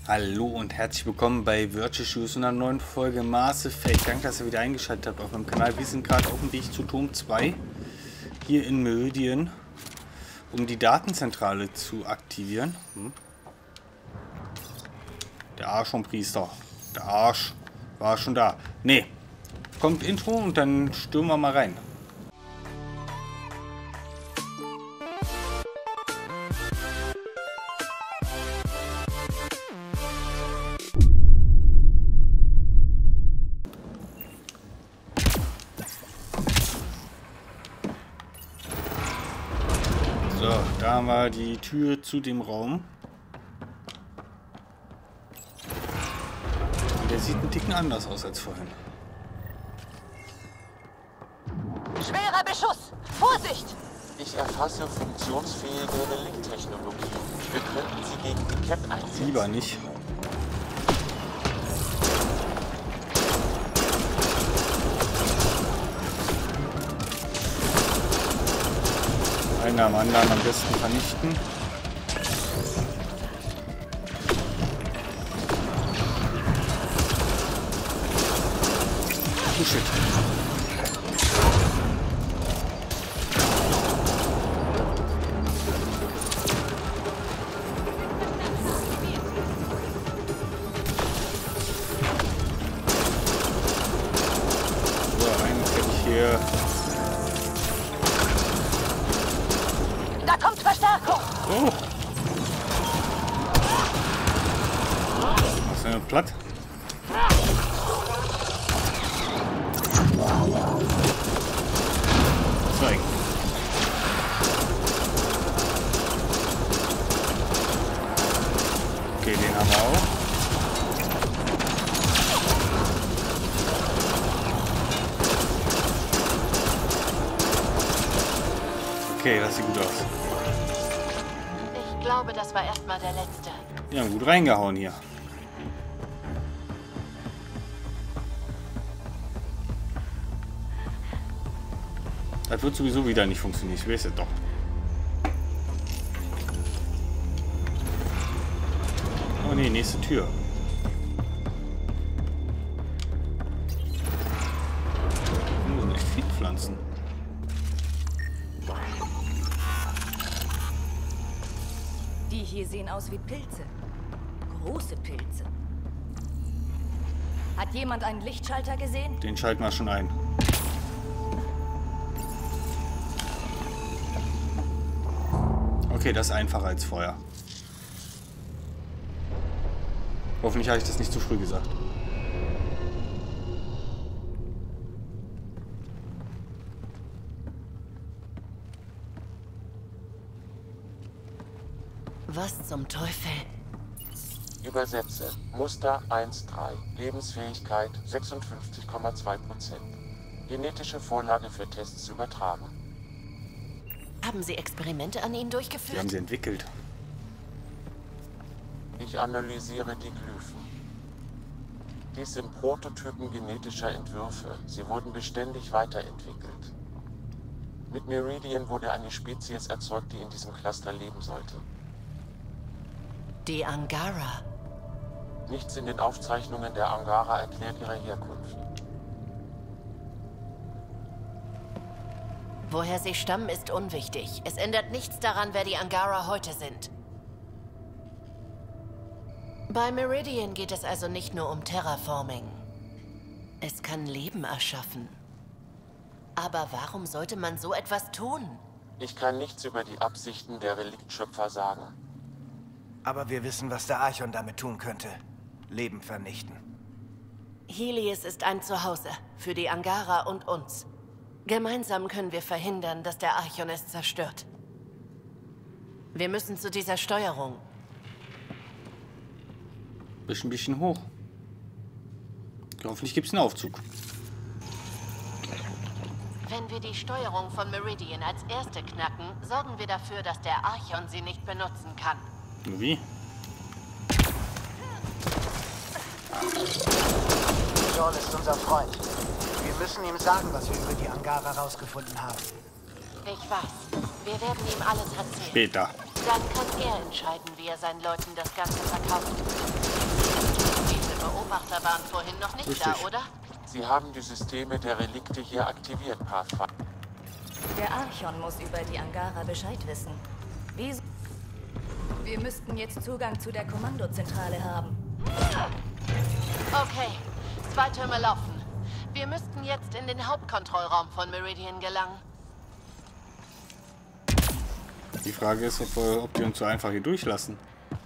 Hallo und herzlich willkommen bei Virtual Shoes und einer neuen Folge Mass Effect. Danke, dass ihr wieder eingeschaltet habt auf meinem Kanal. Wir sind gerade auf dem Weg zu Turm 2 hier in Meridian, um die Datenzentrale zu aktivieren. Der Archonpriester. Der Arsch war schon da. Nee. Kommt Intro und dann stürmen wir mal rein. So, da haben wir die Tür zu dem Raum. Und der sieht ein Ticken anders aus als vorhin. Schwerer Beschuss! Vorsicht! Ich erfasse funktionsfähige Relikttechnologie. Wir könnten sie gegen die Cap einsetzen. Lieber nicht. Einer am anderen am besten vernichten. Oh shit. So, eigentlich hätte ich hier. Da kommt Verstärkung! Oh! Was ist denn platt? Zeig. Okay, den haben wir auch. Okay, das sieht gut aus. Ich glaube, das war erstmal der letzte. Die haben gut reingehauen hier. Das wird sowieso wieder nicht funktionieren. Ich weiß es doch. Oh ne, nächste Tür. Oh, sind echt viele Pflanzen. Die hier sehen aus wie Pilze. Große Pilze. Hat jemand einen Lichtschalter gesehen? Den schalten wir schon ein. Okay, das ist einfacher als vorher. Hoffentlich habe ich das nicht zu früh gesagt. Was zum Teufel? Übersetze. Muster 1.3. Lebensfähigkeit 56,2%. Genetische Vorlage für Tests übertragen. Haben Sie Experimente an Ihnen Die durchgeführt? haben sie entwickelt. Ich analysiere die Glyphen. Dies sind Prototypen genetischer Entwürfe. Sie wurden beständig weiterentwickelt. Mit Meridian wurde eine Spezies erzeugt, die in diesem Cluster leben sollte. Die Angara. Nichts in den Aufzeichnungen der Angara erklärt ihre Herkunft. Woher sie stammen, ist unwichtig. Es ändert nichts daran, wer die Angara heute sind. Bei Meridian geht es also nicht nur um Terraforming. Es kann Leben erschaffen. Aber warum sollte man so etwas tun? Ich kann nichts über die Absichten der Reliktschöpfer sagen. Aber wir wissen, was der Archon damit tun könnte. Leben vernichten. Helios ist ein Zuhause für die Angara und uns. Gemeinsam können wir verhindern, dass der Archon es zerstört. Wir müssen zu dieser Steuerung. Bisschen hoch. Hoffentlich gibt es einen Aufzug. Wenn wir die Steuerung von Meridian als erste knacken, sorgen wir dafür, dass der Archon sie nicht benutzen kann. Wie? Joel ist unser Freund. Wir müssen ihm sagen, was wir über die Angara rausgefunden haben. Ich weiß. Wir werden ihm alles erzählen. Später. Dann kann er entscheiden, wie er seinen Leuten das Ganze verkauft. waren vorhin noch nicht Richtig. da, oder? Sie haben die Systeme der Relikte hier aktiviert, Pathfinder. Der Archon muss über die Angara Bescheid wissen. Wieso? Wir müssten jetzt Zugang zu der Kommandozentrale haben. Okay, 2 Türme laufen. Wir müssten jetzt in den Hauptkontrollraum von Meridian gelangen. Die Frage ist, ob die uns so einfach hier durchlassen.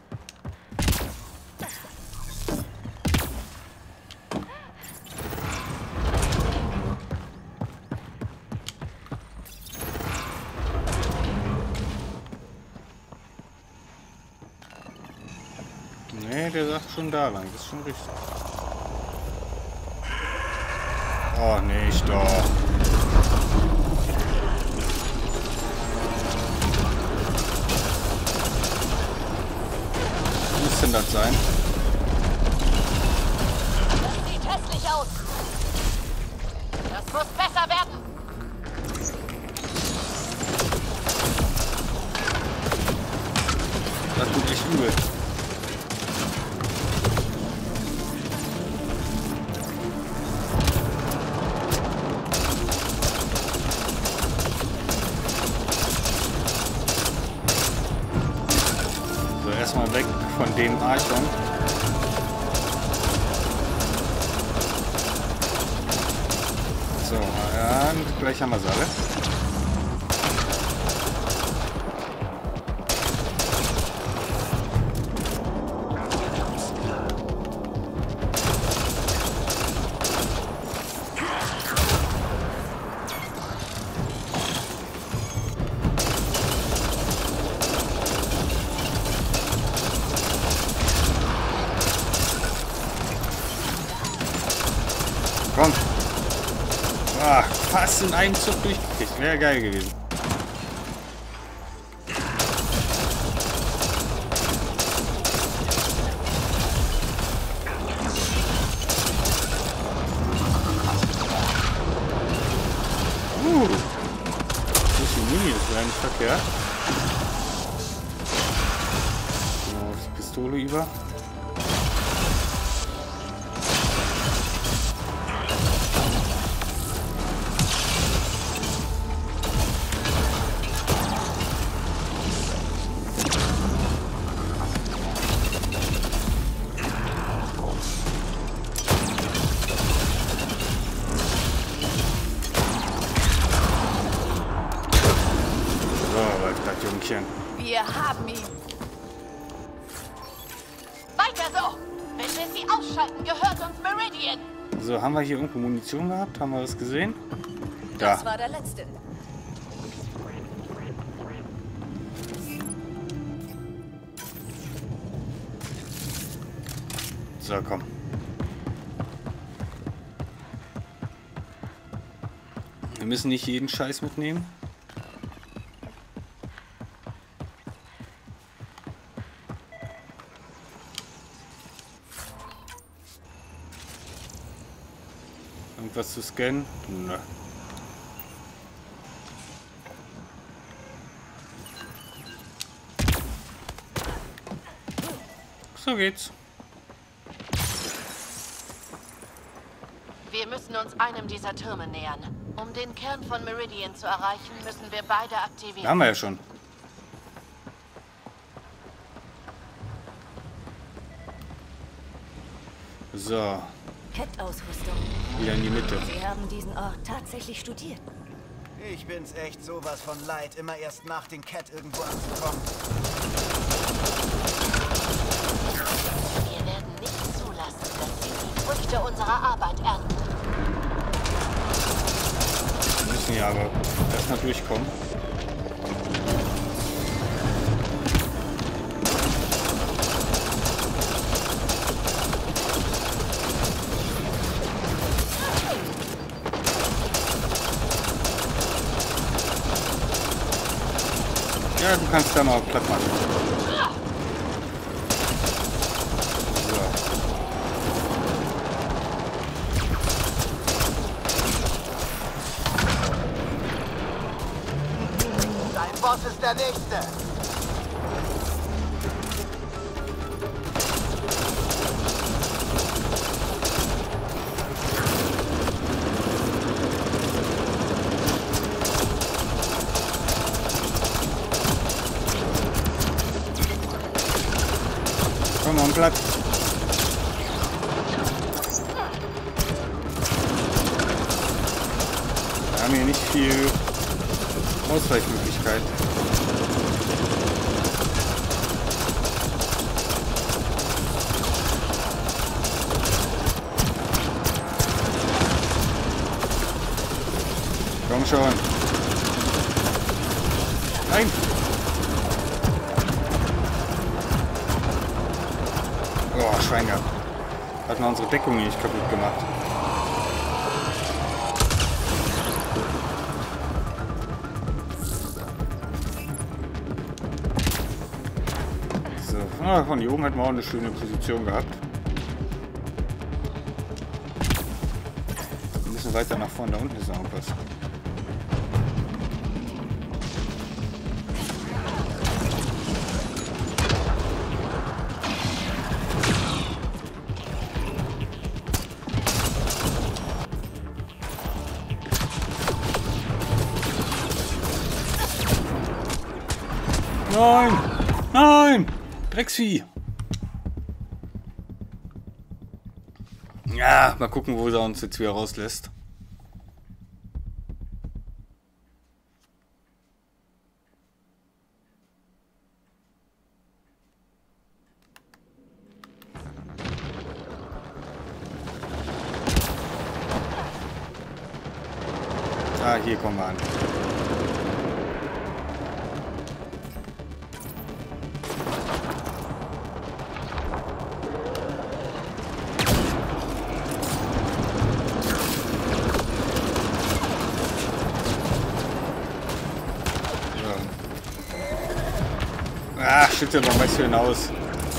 Nee, der sagt schon da lang. Das ist schon richtig. Oh, nicht doch. Was muss denn das sein? Das sieht hässlich aus. Das muss besser werden. Das tut echt übel. So, erstmal weg von dem Archon. So, ja, gleich haben wir sie alle. Komm. Ah, fast in einem Zug durchgekriegt. Wäre geil gewesen. Bisschen Mini, das wäre nicht verkehrt. So, auf die Pistole über. Jungchen. Wir haben ihn. Weiter so! Wenn wir sie ausschalten, gehört uns Meridian. So, haben wir hier irgendwo Munition gehabt? Haben wir was gesehen? Das Da. war der letzte. So, komm. Wir müssen nicht jeden Scheiß mitnehmen. Irgendwas zu scannen? Nö. So geht's. Wir müssen uns einem dieser Türme nähern. Um den Kern von Meridian zu erreichen, müssen wir beide aktivieren. Haben wir ja schon. So, Cat-Ausrüstung. wieder in die Mitte. Sie haben diesen Ort tatsächlich studiert. Ich bin's echt sowas von leid, immer erst nach den Cat irgendwo anzukommen. Wir werden nicht zulassen, dass sie die Früchte unserer Arbeit ernten. Wir müssen ja aber erstmal durchkommen. Ja, du kannst da mal platt machen. So. Dein Boss ist der Nächste. noch einen platt. Wir haben hier nicht viel Ausweichmöglichkeit. Komm schon. Nein. Oh, Schwein gehabt. Hat mal unsere Deckung nicht kaputt gemacht. So, von hier oben hätten wir auch eine schöne Position gehabt. Ein bisschen weiter nach vorne, da unten ist noch was. Nein! Nein! Drecksvieh! Ja, mal gucken, wo er uns jetzt wieder rauslässt. Ah, hier kommen wir an. Ah, schützt ja noch was für hinaus.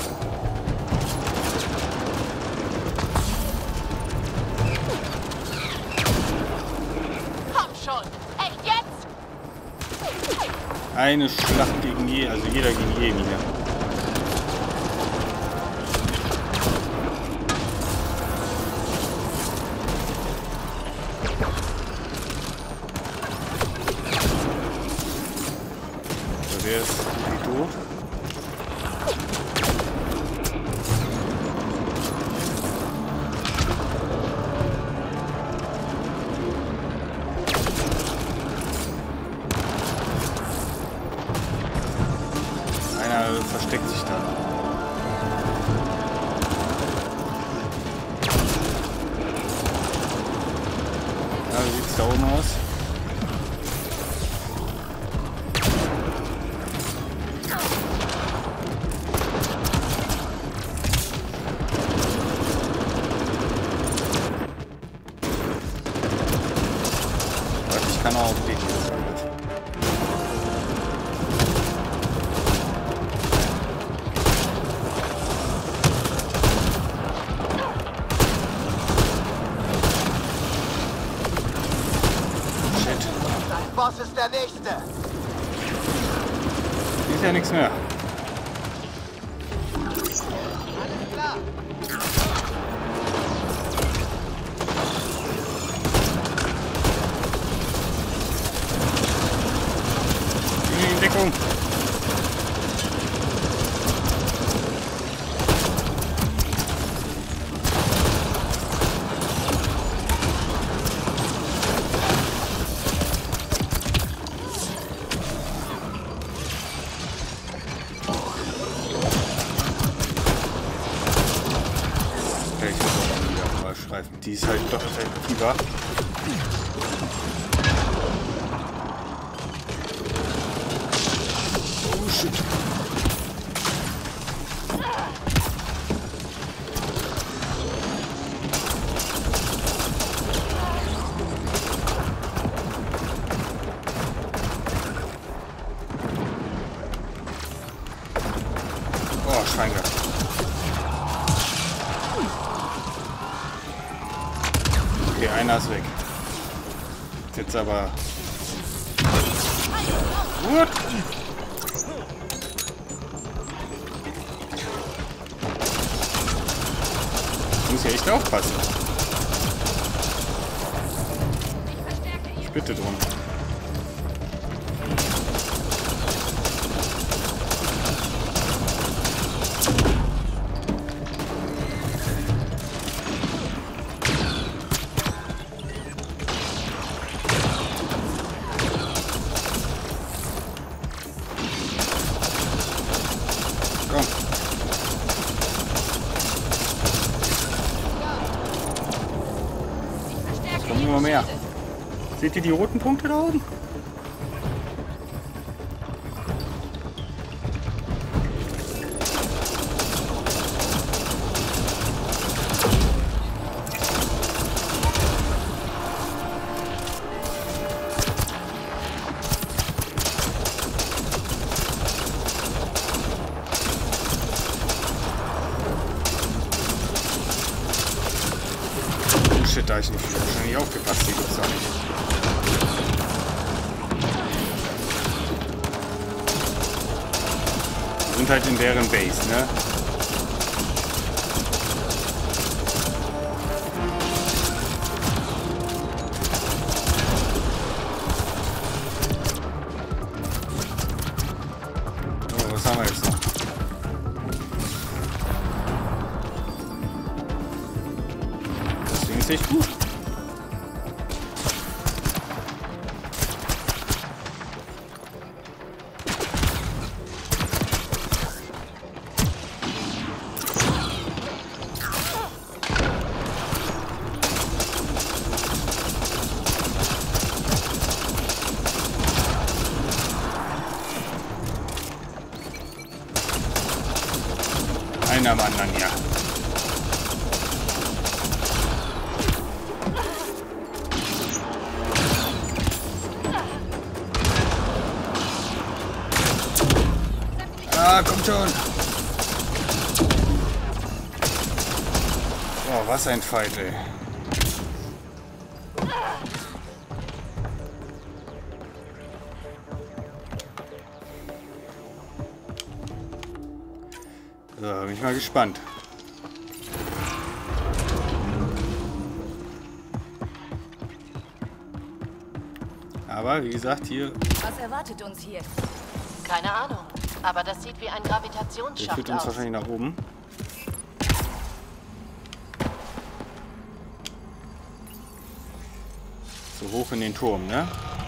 Komm schon! Echt jetzt? Eine Schlacht gegen also jeder gegen jeden hier. So, der ist tot. Versteckt sich da. Ja, wie sieht es da oben aus? Warte, ich kann auch auf den hier. Boss ist der Nächste. Ist ja nichts mehr. Alles klar. In Deckung. Die ist halt doch effektiver. Oh shit. Oh, Schwein gehabt. Okay, einer ist weg. Jetzt aber... What? Ich muss ja echt aufpassen. Ich bitte drum. Immer mehr. Seht ihr die roten Punkte da oben? Da ich nicht wahrscheinlich aufgepasst, die gibt's auch nicht. Wir sind halt in deren Base, ne? So, was haben wir jetzt noch? Echt gut. Einer am anderen, ja. Ah, kommt schon. Oh, was ein Fight, ey. So, bin ich mal gespannt. Aber, wie gesagt, hier... Was erwartet uns hier? Keine Ahnung. Aber das sieht wie ein Der Gravitationsschacht führt uns aus. wahrscheinlich nach oben. So hoch in den Turm, ne?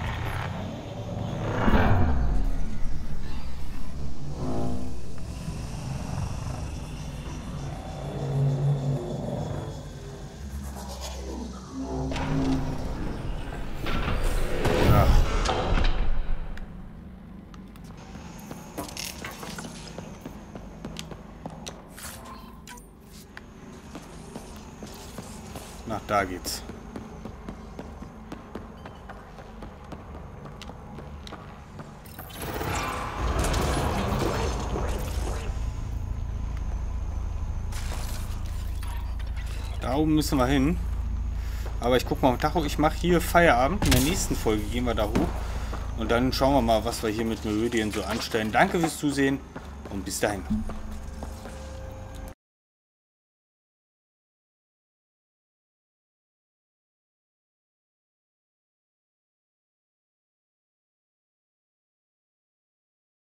Nach da geht's. Da oben müssen wir hin. Aber ich gucke mal auf Tacho. Ich mache hier Feierabend. In der nächsten Folge gehen wir da hoch. Und dann schauen wir mal, was wir hier mit Meridian so anstellen. Danke fürs Zusehen und bis dahin.